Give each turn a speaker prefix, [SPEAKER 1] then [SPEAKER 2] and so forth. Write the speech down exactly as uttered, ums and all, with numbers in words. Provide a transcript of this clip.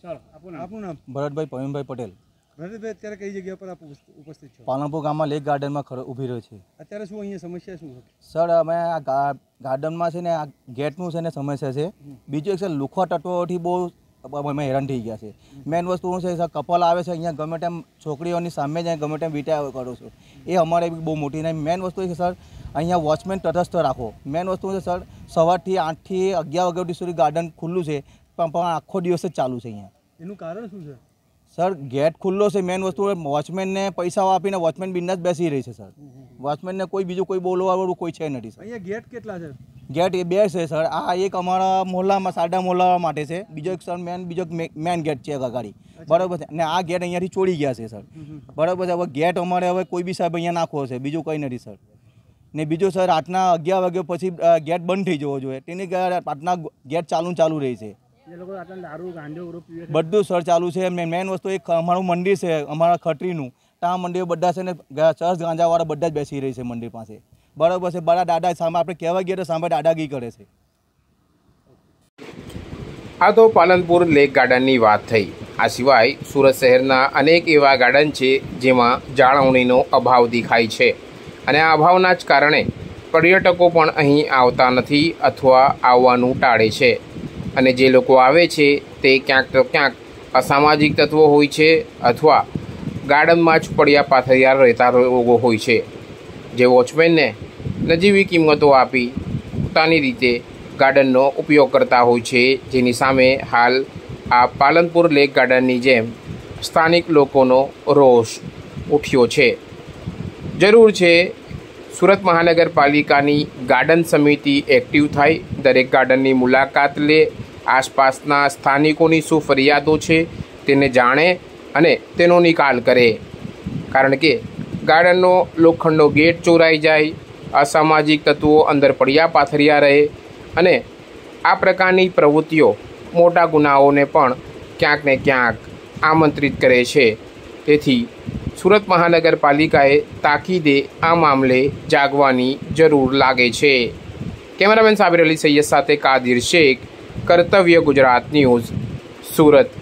[SPEAKER 1] ચાલો આપનું નામ?
[SPEAKER 2] આપનું નામ?
[SPEAKER 3] ભરતભાઈ પ્રવીણભાઈ પટેલ।
[SPEAKER 2] ભરતભાઈ, અત્યારે કઈ જગ્યા પર આપ ઉપસ્થિત છો?
[SPEAKER 3] પાલનપુર ગામમાં લેક ગાર્ડનમાં ખડો ઊભી રહ્યો છે।
[SPEAKER 2] અત્યારે શું અહીંયા સમસ્યા શું છે?
[SPEAKER 3] સર, અમે આ ગાર્ડનમાં છે ને આ ગેટનું છે ને સમસ્યા છે। બીજું એક છે લુખવા તત્વોથી બહુ અમે હેરાન થઈ ગયા છે। મેઇન વસ્તુ શું છે, સર કપલ આવે છે અહીંયા ગમે તેમ છોકરીઓની સામે જાય ગમે તેમ વિટા કરો છો, એ અમારે બહુ મોટી નહીં। મેઇન વસ્તુ છે સર, અહીંયા વોચમેન તટસ્થ રાખો। મેઇન વસ્તુ છે સર, સવારથી આઠથી અગિયાર વાગ્યા સુધી ગાર્ડન ખુલ્લું છે પણ પણ આખો દિવસ જ ચાલુ છે અહીંયા।
[SPEAKER 2] એનું કારણ શું છે?
[SPEAKER 3] સર ગેટ ખુલ્લો છે, મેઇન વસ્તુ વોચમેનને પૈસા આપીને વોચમેન બિંદાસ બેસી રહી છે સર। વોચમેનને કોઈ બીજું કોઈ બોલવાવાળું કોઈ છે નથી સર।
[SPEAKER 2] અહીંયા ગેટ કેટલા છે?
[SPEAKER 3] ગેટ એ બે છે સર। આ એક અમારા મોહલ્લામાં સાડા મોહલ્લા માટે છે, બીજો એક સર મેન બીજો મેન ગેટ છે ગાડી, બરાબર છે। અને આ ગેટ અહીંયાથી ચોરી ગયા છે સર, બરાબર છે। હવે ગેટ અમારે હવે કોઈ બી સાહેબ અહીંયા નાખવો છે, બીજું કંઈ નથી સર। ને બીજું સર, રાતના અગિયાર વાગ્યા પછી ગેટ બંધ થઈ જવો જોઈએ, તેની રાતના ગેટ ચાલુ ચાલુ રહી છે। બધું સર ચાલુ છે। મેઇન વસ્તુ એક અમારું મંદિર છે અમારા ખત્રીનું, ત્યાં મંદિર બધા છે ને ચર્ચ ગાંજાવાળા બધા જ બેસી રહી છે મંદિર પાસે, બરાબર છે। બડા દાદા સામે આપણે કહેવા ગયા તો સામે દાદાગીરી કરે છે।
[SPEAKER 4] આ તો પાલનપુર લેક ગાર્ડનની વાત થઈ। આ સિવાય સુરત શહેરના અનેક એવા ગાર્ડન છે જેમાં જાળવણીનો અભાવ દેખાય છે અને આ અભાવના જ કારણે પર્યટકો પણ અહીં આવતા નથી અથવા આવવાનું ટાળે છે અને જે લોકો આવે છે તે ક્યાંક તો ક્યાંક અસામાજિક તત્વો હોય છે અથવા ગાર્ડનમાં જ પડ્યા પાથરિયા રહેતા લોકો હોય છે, જે વોચમેનને નજીવી કિંમતો આપી પોતાની રીતે ગાર્ડનનો ઉપયોગ કરતા હોય છે, જેની સામે હાલ આ પાલનપુર લેક ગાર્ડનની જેમ સ્થાનિક લોકોનો રોષ ઉઠ્યો છે। જરૂર છે સુરત મહાનગરપાલિકાની ગાર્ડન સમિતિ એક્ટિવ થાય, દરેક ગાર્ડનની મુલાકાત લે, આસપાસના સ્થાનિકોની શું ફરિયાદો છે તેને જાણે અને તેનો નિકાલ કરે, કારણ કે ગાર્ડનનો લોખંડનો ગેટ ચોરાઈ જાય, અસામાજિક તત્વો અંદર પડ્યા પાથરિયા રહે અને આ પ્રકારની પ્રવૃત્તિઓ મોટા ગુનાઓને પણ ક્યાંક ને ક્યાંક આમંત્રિત કરે છે। તેથી સુરત મહાનગરપાલિકાએ તાકીદે આ મામલે જાગવાની જરૂર લાગે છે। કેમેરામેન સાબિર અલી સૈયદ સાથે કાદિર શેખ, કર્તવ્ય ગુજરાત ન્યૂઝ, સુરત।